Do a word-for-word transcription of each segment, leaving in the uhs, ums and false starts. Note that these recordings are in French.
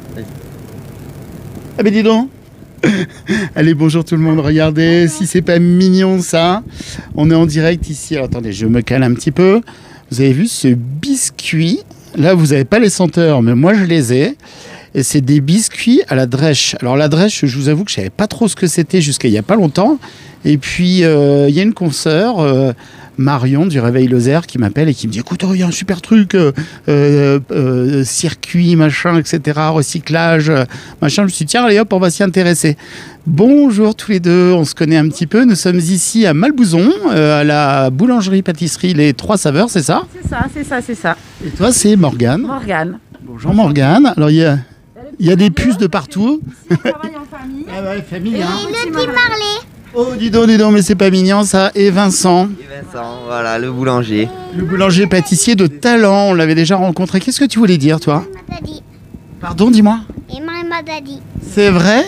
Ah ben dis donc. Allez, bonjour tout le monde, regardez, si c'est pas mignon ça. On est en direct ici, alors attendez, je me cale un petit peu. Vous avez vu ce biscuit? Là, vous n'avez pas les senteurs, mais moi je les ai. Et c'est des biscuits à la drèche. Alors la drèche, je vous avoue que je ne savais pas trop ce que c'était jusqu'à il n'y a pas longtemps. Et puis, euh, il y a une consoeur, euh, Marion du Réveil Lozère, qui m'appelle et qui me dit « Écoute, il y a un super truc, euh, euh, euh, circuit, machin, et cetera, recyclage, machin. » Je me suis dit « Tiens, allez hop, on va s'y intéresser. » Bonjour tous les deux, on se connaît un petit peu. Nous sommes ici à Malbouzon, euh, à la boulangerie-pâtisserie Les Trois Saveurs, c'est ça? C'est ça, c'est ça, c'est ça. Et toi, c'est Morgane. Morgane. Bonjour Morgane. Alors, il y a, il y a des puces de partout. Ici, on travaille en famille. Ah ouais, famille, Et hein. le petit parlait. Oh, dis donc, dis donc, mais c'est pas mignon ça. Et Vincent. Et Vincent, voilà, le boulanger. Le boulanger pâtissier de talent, on l'avait déjà rencontré. Qu'est-ce que tu voulais dire, toi? Pardon, dis-moi. Et m'a dit. C'est vrai?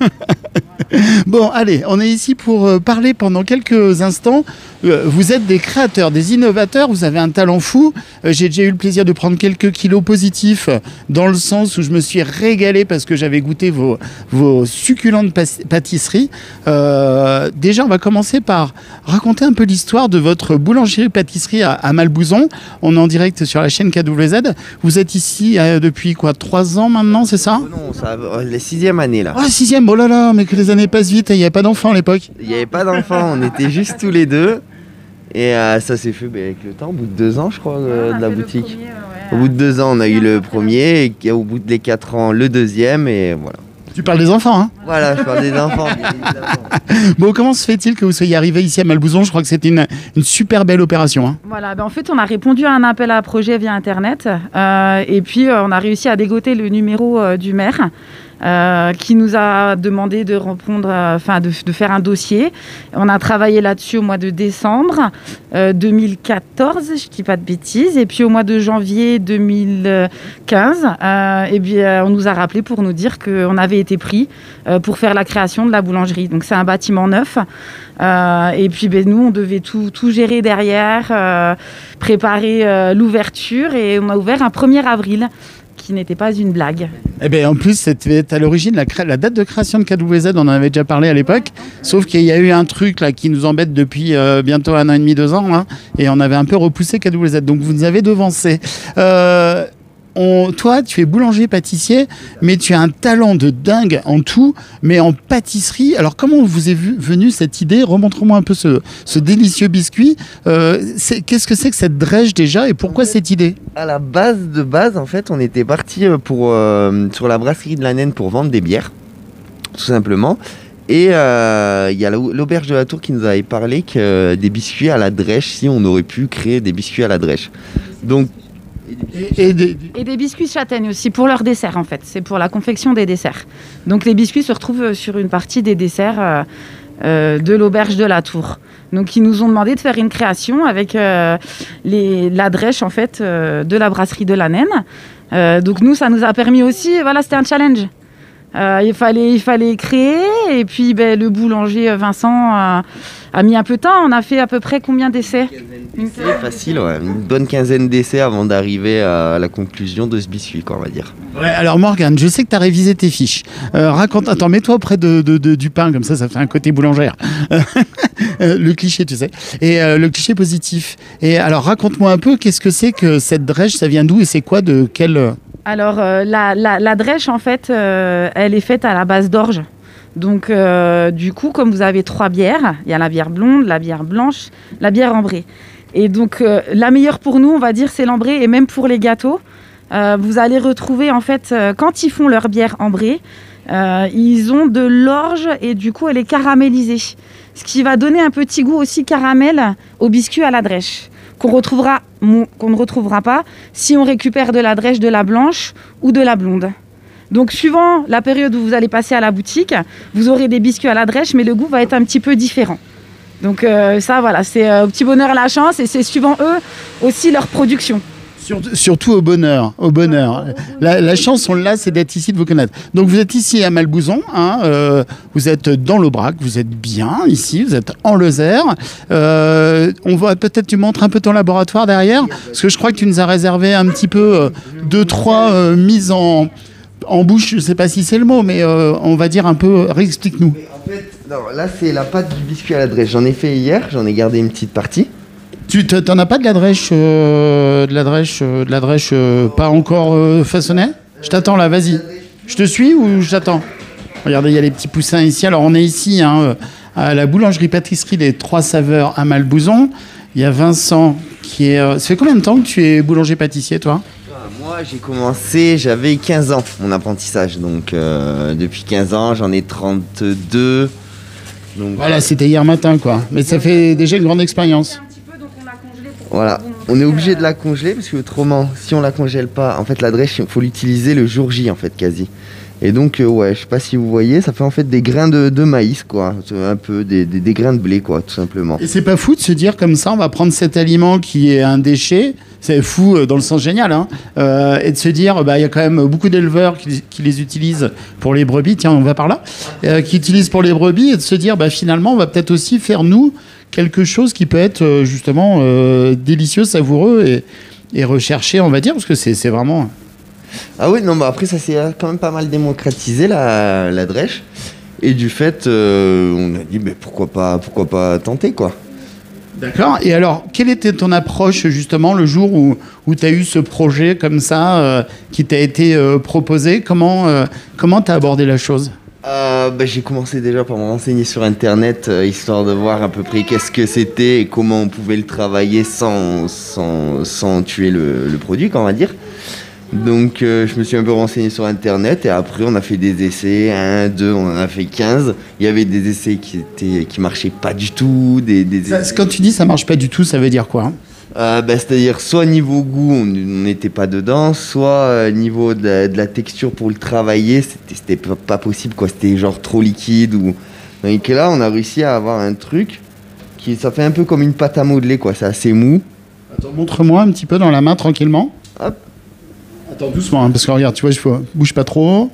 Bon, allez, on est ici pour euh, parler pendant quelques instants. Euh, vous êtes des créateurs, des innovateurs, vous avez un talent fou. Euh, j'ai déjà eu le plaisir de prendre quelques kilos positifs dans le sens où je me suis régalé parce que j'avais goûté vos, vos succulentes pâtisseries. Euh, déjà, on va commencer par raconter un peu l'histoire de votre boulangerie-pâtisserie à, à Malbouzon. On est en direct sur la chaîne K W Z. Vous êtes ici euh, depuis quoi, trois ans maintenant, c'est ça? Oh non, ça va, la sixième année là. Ah, sixième, oh là là, mais que les années passent vite, il n'y avait pas d'enfants à l'époque. Il n'y avait pas d'enfants, on était juste tous les deux. Et euh, ça s'est fait bah, avec le temps, au bout de deux ans je crois, euh, de la boutique. Premier, ouais. Au bout de deux ans on a eu le premier, et au bout des quatre ans le deuxième, et voilà. Tu parles des enfants, hein? Voilà, je parle des enfants, bien évidemment. Bon, comment se fait-il que vous soyez arrivé ici à Malbouzon? Je crois que c'était une, une super belle opération, hein. Voilà, ben en fait, on a répondu à un appel à projet via Internet. Euh, et puis, euh, on a réussi à dégoter le numéro euh, du maire. Euh, qui nous a demandé de répondre, enfin euh, de, de faire un dossier. On a travaillé là-dessus au mois de décembre euh, deux mille quatorze, je ne dis pas de bêtises, et puis au mois de janvier deux mille quinze, euh, et bien, on nous a rappelé pour nous dire qu'on avait été pris euh, pour faire la création de la boulangerie. Donc c'est un bâtiment neuf. Euh, et puis ben, nous, on devait tout, tout gérer derrière, euh, préparer euh, l'ouverture, et on a ouvert un premier avril. Qui n'était pas une blague. Eh bien, en plus, c'était à l'origine la, cré... la date de création de K W Z, on en avait déjà parlé à l'époque, sauf qu'il y a eu un truc là qui nous embête depuis euh, bientôt un an et demi, deux ans, hein, et on avait un peu repoussé K W Z, donc vous nous avez devancé. Euh... On, toi, tu es boulanger-pâtissier, mais tu as un talent de dingue en tout, mais en pâtisserie. Alors, comment vous est vu, venue cette idée? Remontre-moi un peu ce, ce délicieux biscuit. Euh, Qu'est-ce que c'est que cette drèche déjà et pourquoi cette idée? À la base de base, en fait, on était parti pour euh, sur la brasserie de la Naine pour vendre des bières, tout simplement. Et il euh, y a l'auberge de la Tour qui nous avait parlé que euh, des biscuits à la drèche, si on aurait pu créer des biscuits à la drèche. Donc Et, et, des... et des biscuits châtaignes aussi, pour leur dessert en fait. C'est pour la confection des desserts. Donc les biscuits se retrouvent sur une partie des desserts euh, euh, de l'auberge de la Tour. Donc ils nous ont demandé de faire une création avec euh, les, la drèche en fait, euh, de la brasserie de la Naine. Euh, donc nous, ça nous a permis aussi, voilà, c'était un challenge. Euh, il, fallait, il fallait créer, et puis ben, le boulanger Vincent euh, a mis un peu de temps. On a fait à peu près combien d'essais? C'est facile, ouais. Une bonne quinzaine d'essais avant d'arriver à la conclusion de ce biscuit, quoi, on va dire. Ouais, alors Morgane, je sais que tu as révisé tes fiches. Euh, raconte, attends, mets-toi auprès de, de, de, du pain, comme ça, ça fait un côté boulangère. Le cliché, tu sais. Et euh, le cliché positif. Et alors, raconte-moi un peu, qu'est-ce que c'est que cette drèche? Ça vient d'où et c'est quoi, de quel... Alors, euh, la, la, la drèche, en fait, euh, elle est faite à la base d'orge. Donc, euh, du coup, comme vous avez trois bières, il y a la bière blonde, la bière blanche, la bière ambrée. Et donc, euh, la meilleure pour nous, on va dire, c'est l'ambrée. Et même pour les gâteaux, euh, vous allez retrouver, en fait, euh, quand ils font leur bière ambrée, euh, ils ont de l'orge et du coup, elle est caramélisée. Ce qui va donner un petit goût aussi caramel au biscuit à la drèche. Qu'on retrouvera, qu'on ne retrouvera pas si on récupère de la drèche de la blanche ou de la blonde. Donc, suivant la période où vous allez passer à la boutique, vous aurez des biscuits à la drèche, mais le goût va être un petit peu différent. Donc, euh, ça, voilà, c'est euh, au petit bonheur à la chance, et c'est suivant eux aussi leur production. Surtout, surtout au bonheur, au bonheur. La, la chance, on l'a, c'est d'être ici, de vous connaître. Donc vous êtes ici à Malbouzon, hein, euh, vous êtes dans l'Aubrac, vous êtes bien ici, vous êtes en Lozère. Euh, on va peut-être, tu montres un peu ton laboratoire derrière, parce que je crois que tu nous as réservé un petit peu euh, deux, trois euh, mises en... en bouche, je sais pas si c'est le mot, mais euh, on va dire un peu, réexplique-nous. Mais en fait, non, là c'est la pâte du biscuit à la drèche. J'en ai fait hier, j'en ai gardé une petite partie. Tu te- t'en as pas de la drèche, euh, de la drèche, euh, de la drèche euh, pas encore euh, façonnée? Je t'attends là, vas-y. Je te suis ou je t'attends? Regardez, il y a les petits poussins ici. Alors on est ici hein, à la boulangerie-pâtisserie des Trois Saveurs à Malbouzon. Il y a Vincent qui est... euh, Ça fait combien de temps que tu es boulanger-pâtissier, toi? Ah, moi j'ai commencé, j'avais quinze ans mon apprentissage. Donc euh, depuis quinze ans, j'en ai trente-deux. Donc Voilà, c'était hier matin, quoi. Mais ça fait déjà une grande expérience. Un petit peu, donc on l'a congelé pour voilà, vous on est montrer, obligé euh, de la congeler parce que autrement, si on la congèle pas, en fait la drèche, il faut l'utiliser le jour J en fait quasi. Et donc euh, ouais, je sais pas si vous voyez, ça fait en fait des grains de, de maïs quoi, C'est un peu des, des, des grains de blé quoi, tout simplement. Et c'est pas fou de se dire comme ça, on va prendre cet aliment qui est un déchet, c'est fou euh, dans le sens génial, hein, euh, et de se dire, bah, il y a quand même beaucoup d'éleveurs qui, qui les utilisent pour les brebis, tiens, on va par là, euh, qui utilisent pour les brebis, et de se dire, bah, finalement, on va peut-être aussi faire, nous, quelque chose qui peut être euh, justement euh, délicieux, savoureux et, et recherché, on va dire, parce que c'est c'est vraiment... Ah oui, non, bah après ça s'est quand même pas mal démocratisé la, la drèche. Et du fait, euh, on a dit, mais pourquoi pas, pourquoi pas tenter quoi. D'accord. Et alors, quelle était ton approche justement le jour où, où tu as eu ce projet comme ça euh, qui t'a été euh, proposé? Comment euh, comment tu as abordé la chose? Euh, bah, j'ai commencé déjà par me renseigner sur internet, euh, histoire de voir à peu près qu'est-ce que c'était et comment on pouvait le travailler sans, sans, sans tuer le, le produit, on va dire. Donc euh, je me suis un peu renseigné sur internet et après on a fait des essais, un, deux, on en a fait quinze. Il y avait des essais qui étaient qui marchaient pas du tout, des, des Ça, essais- quand tu dis ça marche pas du tout, ça veut dire quoi, hein? Euh, bah, c'est-à-dire soit niveau goût on on n'était pas dedans, soit euh, niveau de la, de la texture pour le travailler, c'était c'était pas pas possible quoi, c'était genre trop liquide ou... Donc là on a réussi à avoir un truc qui ça fait un peu comme une pâte à modeler quoi, c'est assez mou. Attends, montre-moi un petit peu dans la main tranquillement. Hop. Attends doucement, hein, parce que regarde, tu vois, je faut- bouge pas trop.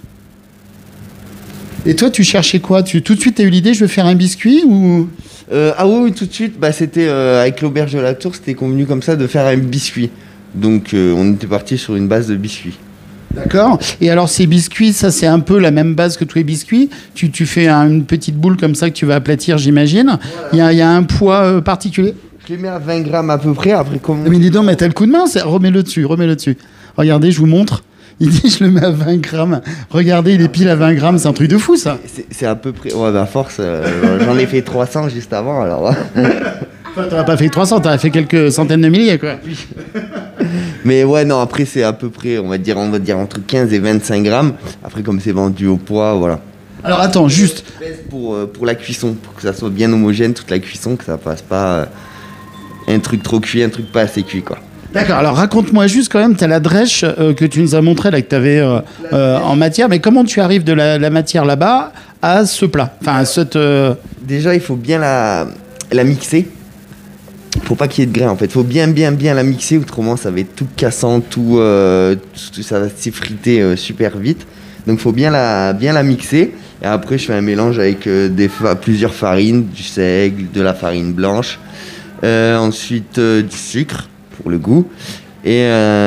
Et toi, tu cherchais quoi? Tu tout de suite, t'as eu l'idée, je veux faire un biscuit ou? Euh, ah oui, oui, tout de suite, bah, c'était euh, avec l'auberge de la Tour, c'était convenu comme ça de faire un biscuit. Donc euh, on était parti sur une base de biscuit. D'accord. Et alors ces biscuits, ça c'est un peu la même base que tous les biscuits. Tu, tu fais un- une petite boule comme ça que tu vas aplatir, j'imagine. Il y a, il y a un poids euh, particulier. Je les mets à vingt grammes à peu près, après comme... Mais dis donc, mais t'as le coup de main, c'est- remets-le dessus, remets-le dessus. Regardez, je vous montre. Il dit, je le mets à vingt grammes. Regardez, il est pile à vingt grammes, c'est un truc de fou ça. C'est c'est à peu près... Ouais, bah à force, euh, j'en ai fait trois cents juste avant, alors... Enfin, t'en as pas fait trois cents, t'en as fait quelques centaines de milliers, quoi. Mais ouais, non, après c'est à peu près, on va dire, on va dire entre quinze et vingt-cinq grammes. Après comme c'est vendu au poids, voilà. Alors attends, juste. Pour, euh, pour la cuisson, pour que ça soit bien homogène, toute la cuisson, que ça fasse pas euh, un truc trop cuit, un truc pas assez cuit, quoi. D'accord, alors raconte-moi juste quand même, tu as la drèche euh, que tu nous as montré là, que tu avais euh, euh, en matière, mais comment tu arrives de la, la matière là-bas à ce plat? Enfin, à cette. euh, Déjà, il faut bien la, la mixer. Faut pas qu'il y ait de grains en fait. Faut bien, bien, bien la mixer, autrement ça va être tout cassant, tout, euh, tout- ça va s'effriter euh, super vite. Donc faut bien la, bien la mixer. Et après, je fais un mélange avec euh, des fa- plusieurs farines, du seigle, de la farine blanche, euh, ensuite euh, du sucre pour le goût. Et,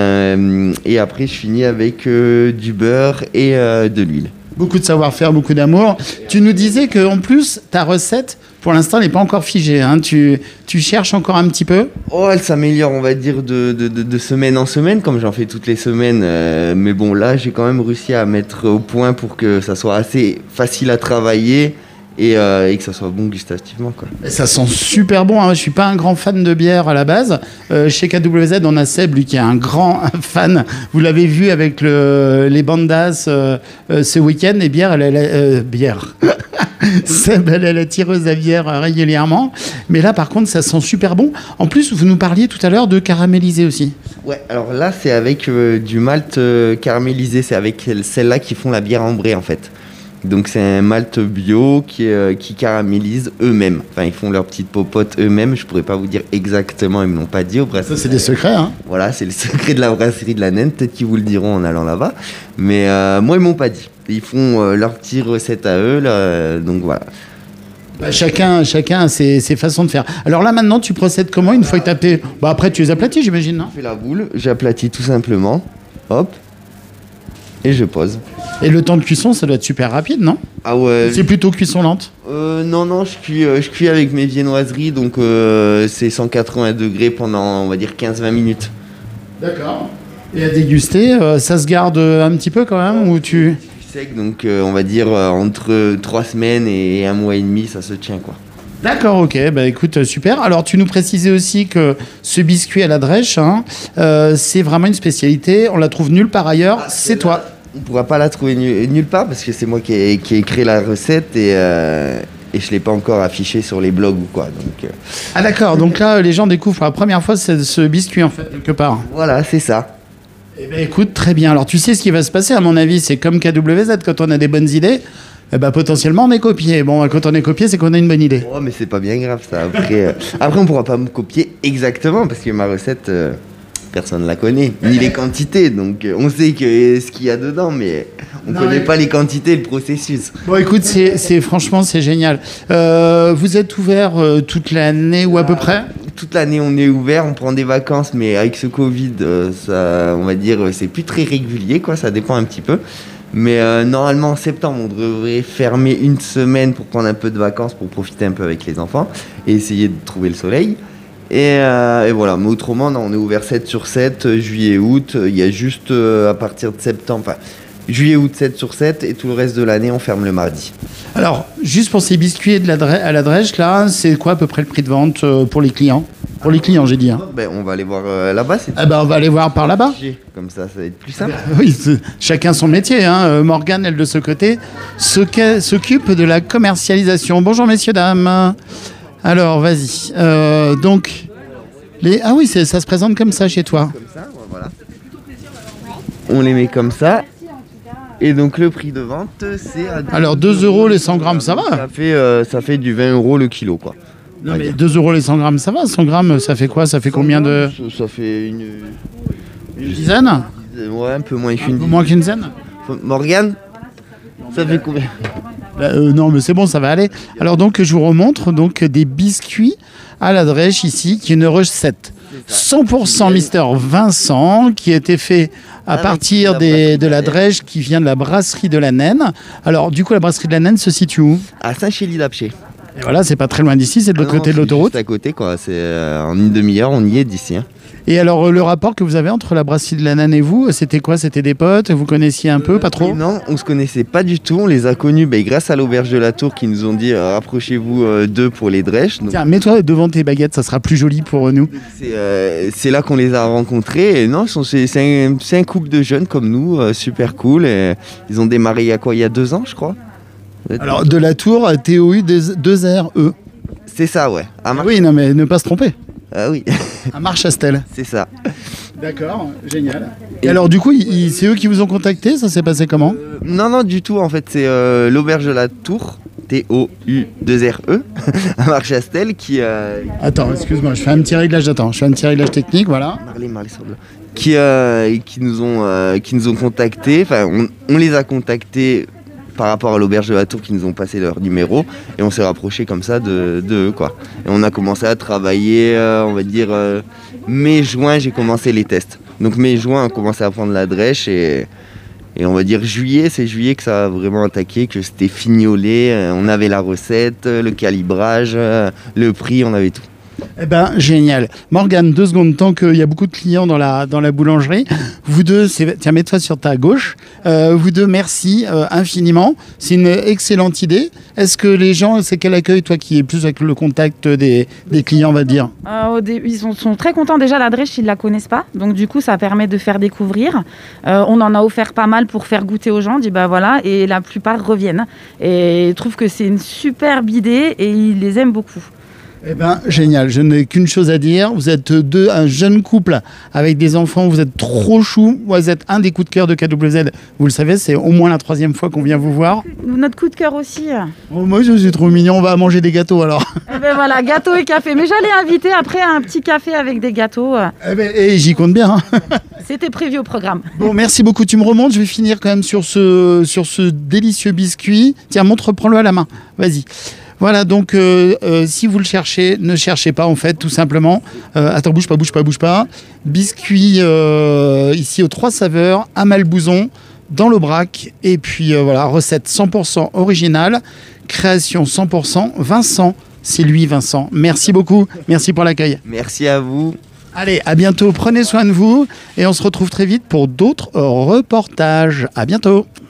euh, et après, je finis avec euh, du beurre et euh, de l'huile. Beaucoup de savoir-faire, beaucoup d'amour. Tu nous disais qu'en plus, ta recette, pour l'instant, n'est pas encore figée, hein. Tu, tu cherches encore un petit peu? Oh, elle s'améliore, on va dire, de, de, de- de semaine en semaine, comme j'en fais toutes les semaines. euh, mais bon, là, j'ai quand même réussi à mettre au point pour que ça soit assez facile à travailler et, euh, et que ça soit bon gustativement, quoi. Et ça sent super bon, hein. Je suis pas un grand fan de bière à la base. Euh, chez K W Z, on a Seb, lui, qui est un grand fan. Vous l'avez vu avec le, les bandas euh, euh, ce week-end. Et bière, elle, elle, euh, bière. Seb, elle est la tireuse à bière euh, régulièrement. Mais là, par contre, ça sent super bon. En plus, vous nous parliez tout à l'heure de caraméliser aussi. Ouais, alors là, c'est avec euh, du malt euh, caramélisé, c'est avec celle-là qui font la bière ambrée, en fait. Donc c'est un malt bio qui, euh, qui caramélise eux-mêmes. Enfin, ils font leurs petites popotes eux-mêmes. Je pourrais pas vous dire exactement, ils me l'ont pas dit au Ça, brasserie. c'est des secrets, hein. Voilà, c'est le secret de la brasserie de la Naine. Peut-être qu'ils vous le diront en allant là-bas. Mais euh, moi, ils m'ont pas dit. Ils font euh, leur petite recette à eux, là, euh, donc voilà. Bah, chacun, chacun a ses, ses façons de faire. Alors là, maintenant, tu procèdes comment une fois que tu as fait... Bah, après, tu les aplatis, j'imagine, non? Je fais la boule, j'aplatis tout simplement. Hop. et je pose. Et le temps de cuisson, ça doit être super rapide, non? Ah ouais. C'est plutôt cuisson lente? euh, Non, non, je cuis, euh, je cuis avec mes viennoiseries, donc euh, c'est cent quatre-vingts degrés pendant, on va dire, quinze à vingt minutes. D'accord. Et à déguster, euh, ça se garde un petit peu quand même ou tu... Sec, donc euh, on va dire euh, entre trois semaines et un mois et demi, ça se tient, quoi. D'accord, ok, bah écoute, super. Alors tu nous précisais aussi que ce biscuit à la drèche, hein, euh, c'est vraiment une spécialité, on la trouve nulle part ailleurs, Ah, c'est toi. On ne pourra pas la trouver nu- nulle part parce que c'est moi qui ai, qui ai créé la recette et, euh, et je ne l'ai pas encore affichée sur les blogs ou quoi. Donc, euh, Ah d'accord, donc là les gens découvrent pour la première fois ce, ce biscuit en fait, quelque part. voilà, c'est ça. Eh ben écoute, très bien. Alors tu sais ce qui va se passer à mon avis, c'est comme K W Z, quand on a des bonnes idées, eh ben, potentiellement on est copié. Bon, quand on est copié, c'est qu'on a une bonne idée. Oh, mais c'est pas bien grave ça. Après, euh, après on pourra pas me copier exactement parce que ma recette, euh, personne ne la connaît, ni les quantités. Donc euh, on sait que ce qu'il y a dedans, mais on ne Non, connaît mais- pas les quantités et le processus. Bon écoute, c'est, c'est franchement c'est génial. Euh, vous êtes ouvert euh, toute l'année ou à peu près? Toute l'année on est ouvert, on prend des vacances, mais avec ce Covid, euh, ça, on va dire, euh, c'est plus très régulier, quoi. Ça dépend un petit peu. Mais euh, normalement en septembre, on devrait fermer une semaine pour prendre un peu de vacances, pour profiter un peu avec les enfants et essayer de trouver le soleil. Et, euh, et voilà, mais autrement, non, on est ouvert sept sur sept, euh, juillet, août. Il y a juste euh, à partir de septembre, enfin juillet, août, sept sur sept, et tout le reste de l'année, on ferme le mardi. Alors, juste pour ces biscuits de la dre- à la drèche, là, c'est quoi à peu près le prix de vente euh, pour les clients? Pour les clients, j'ai dit. Hein. Ben, on va aller voir euh, là-bas, c'est Ah ben, on va aller voir par là-bas. comme ça, ça va être plus simple. Oui, c'est- chacun son métier. Hein. Euh, Morgane, elle de ce côté, s'occu- s'occupe de la commercialisation. Bonjour messieurs, dames. Alors, vas-y. Euh, donc, les... ah oui, c'est- ça se présente comme ça chez toi. Comme ça, voilà. On les met comme ça. Et donc le prix de vente, c'est à Alors, deux euros les cent grammes, ça va. Ça fait, euh, ça fait du vingt euros le kilo, quoi. Non, mais deux euros les cent grammes, ça va. cent grammes, ça fait quoi? Ça fait combien de... Ça, ça fait une... Une dizaine? Ouais, un peu moins Un qu'une peu moins qu'une dizaine? Morgane, ça fait combien? Bah, euh, non, mais c'est bon, ça va aller. Alors donc, je vous remontre donc des biscuits à la drèche ici, qui est une recette cent pour cent Mister Vincent, qui a été fait à Avec partir la des, brasserie de la de la drèche qui vient de la brasserie de la Naine. Alors du coup, la brasserie de la Naine se situe où? À Saint-Chély-d'Apcher. Et voilà, c'est pas très loin d'ici, c'est de l'autre Ah non, côté de c'est l'autoroute. juste à côté, quoi. C'est euh, en une demi-heure, on y est d'ici. Hein. Et alors, euh, le rapport que vous avez entre la brasserie de la Naine et vous, c'était quoi? C'était des potes? Vous connaissiez un peu? Pas trop? Et non, on se connaissait pas du tout. On les a connus ben, grâce à l'auberge de la Tour qui nous ont dit euh, rapprochez-vous euh, d'eux pour les drèches. Donc, Tiens, mets-toi devant tes baguettes, ça sera plus joli pour nous. c'est euh, c'est là qu'on les a rencontrés. Et non, ils sont- c'est c'est un, c'est un couple de jeunes comme nous, euh, super cool. Et ils ont démarré il y a quoi? Il y a deux ans, je crois. Alors, de la Tour, T O U deux R E. C'est ça, ouais. À Mar- Oui, non, mais ne pas se tromper. Ah oui, À Marchastel. c'est ça. D'accord, génial. Et alors, du coup, ils- ils- c'est eux qui vous ont contacté? Ça s'est passé comment? Euh, non, non, du tout. En fait, c'est euh, l'auberge de la Tour, T O U deux R E, à Marchastel, qui... Euh, Attends, excuse-moi, je fais un petit réglage. Attends, je fais un petit réglage technique, voilà. Marley, Marley sur le- qui, euh, qui, nous ont, euh, qui nous ont contactés. Enfin, on, on les a contactés par rapport à l'auberge de la Tour qui nous ont passé leur numéro et on s'est rapproché comme ça de, de eux, quoi. Et on a commencé à travailler, euh, on va dire, euh, mai-juin, j'ai commencé les tests. Donc mai-juin, on a commencé à prendre la drèche et, et on va dire juillet, c'est juillet que ça a vraiment attaqué, que c'était fignolé, euh, on avait la recette, euh, le calibrage, euh, le prix, on avait tout. Eh ben, génial. Morgane, deux secondes, tant qu'il y a beaucoup de clients dans la, dans la boulangerie. Vous deux, c'est- tiens, mets-toi sur ta gauche. Euh, vous deux, merci euh, infiniment. C'est une excellente idée. Est-ce que les gens, c'est quel accueil, toi, qui est plus avec le contact des, des clients, on va dire? Euh, au dé- ils sont, sont très contents déjà, la drèche, ils ne la connaissent pas. Donc du coup, ça permet de faire découvrir. Euh, on en a offert pas mal pour faire goûter aux gens. On dit bah voilà, et la plupart reviennent. Et ils trouvent que c'est une superbe idée et ils les aiment beaucoup. Eh ben, génial. Je n'ai qu'une chose à dire. Vous êtes deux, un jeune couple avec des enfants. Vous êtes trop chou. Vous êtes un des coups de cœur de K W Z. Vous le savez, c'est au moins la troisième fois qu'on vient vous voir. Notre coup de cœur aussi. Oh, moi, je suis trop mignon. On va manger des gâteaux alors. Et ben voilà, gâteau et café. Mais j'allais inviter après un petit café avec des gâteaux. Eh ben, et j'y compte bien. Hein. C'était prévu au programme. Bon, merci beaucoup. Tu me remontes. Je vais finir quand même sur ce, sur ce délicieux biscuit. Tiens, montre, prends-le à la main. Vas-y. Voilà, donc euh, euh, si vous le cherchez, ne cherchez pas en fait, tout simplement. Euh, attends, bouge pas, bouge pas, bouge pas. Biscuit euh, ici aux trois saveurs, à Malbouzon. dans l'Aubrac. Et puis euh, voilà, recette cent pour cent originale, création cent pour cent Vincent. C'est lui Vincent. Merci beaucoup. Merci pour l'accueil. Merci à vous. Allez, à bientôt. Prenez soin de vous et on se retrouve très vite pour d'autres reportages. À bientôt.